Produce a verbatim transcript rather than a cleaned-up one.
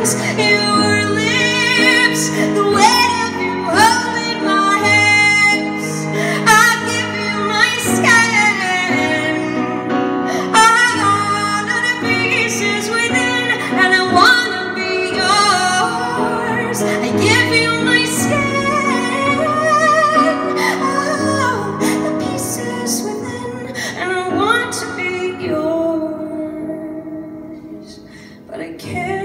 eyes, your lips, the weight of you holding my hands. I give you my skin, I have all of the pieces within, and I wanna be yours. I give you my skin, oh, the pieces within, and I want to be yours, but I can't.